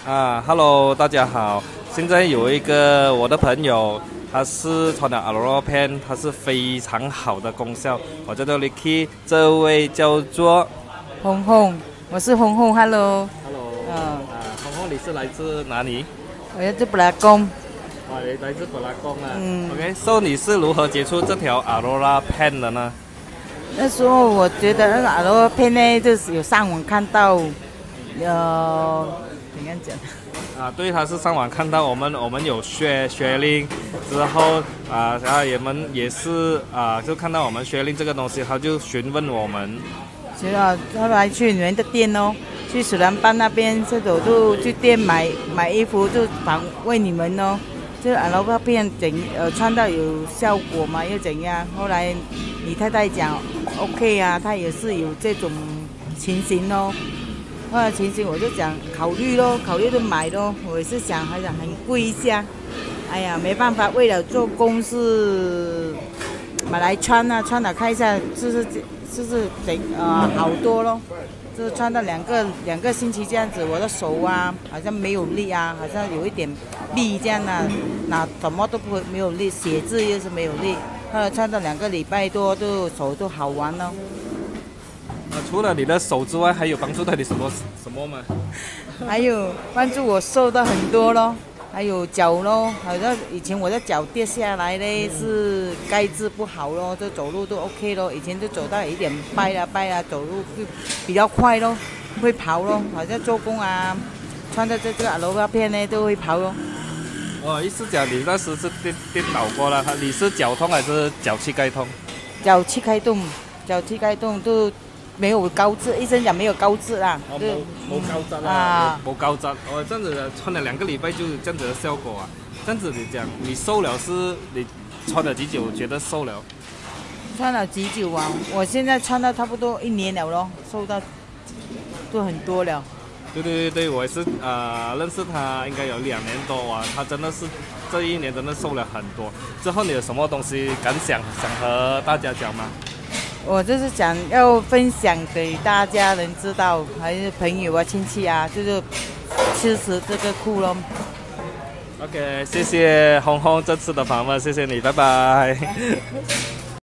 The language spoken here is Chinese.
Hello，大家好。现在有一个我的朋友，他是穿的 Aurora Pen，它是非常好的功效。我叫做 Licky， 这位叫做红红，我是红红 ，Hello。 Hello，红红，你是来自哪里？ 我来自布拉宫。 你来自布拉宫啊。OK，so 你是如何接触这条 Aurora Pen 的呢？ 那时候我觉得那个 Aurora Pen 呢，就是有上网看到，怎样讲？ 对，他是上网看到我们有学令之后然后也是就看到我们学令这个东西，他就询问我们。 后来去你们的店哦，去水南班那边，这种就去店买衣服，就访问你们哦。这Aurora Pen穿到有效果吗？又怎样？后来你太太讲 OK 啊，她也是有这种情形哦。后来情形我就讲考虑咯，考虑就买咯。我也是想，还想很贵一下，哎呀，没办法，为了做工是买来穿啊，穿了看一下，就是好多咯。就是穿到两个星期这样子，我的手啊好像没有力啊，好像有一点力这样啊，哪什么都没有力，写字又是没有力。后来穿到2个礼拜多，就手都好完了。 除了你的手之外，还有帮助到你什么吗？ 还有帮助我瘦到很多咯，还有脚咯，好像以前我的脚跌下来呢，是钙质不好咯，就走路都 OK 咯，以前就走到有一点掰啦，走路就比较快咯，会跑咯，好像做工啊，穿着这个Aurora Pen呢都会跑咯。 意思讲你那时是跌倒过了，你是脚痛还是脚膝盖痛？ 脚膝盖痛都没有高质，医生讲没有高质啦， 冇高质啦，冇高质。这样子穿了2个礼拜就这样子的效果啊？这样子你讲你瘦了是你穿了几久觉得瘦了？ 穿了几久啊？我现在穿到差不多1年了咯，瘦到都很多了。 对，我也是认识他应该有2年多啊，他真的是这1年真的瘦了很多。之后你有什么东西感想想和大家讲吗？ 我就是想要分享给大家人知道，还是朋友啊、亲戚啊，就是支持这个裤咯。 OK， 谢谢红红这次的访问，谢谢你，拜拜。